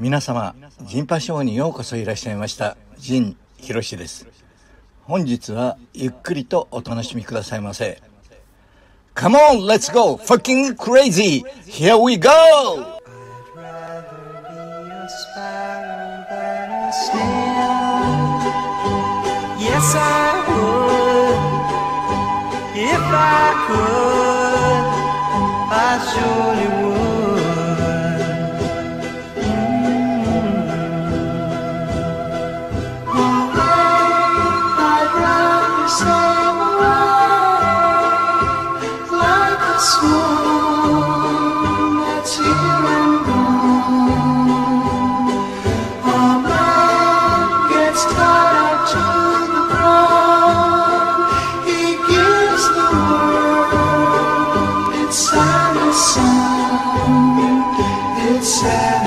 皆様、ジンパショーにようこそいらっしゃいました。陣ひろしです。本日はゆっくりとお楽しみくださいませ。Come on, let's go! Fucking crazy! Here we go! Yes, I would. If I could, I surely would. I'd rather sail away like a swan that's here and gone. A man gets tied up to the ground. He gives the world its saddest song. It's sad.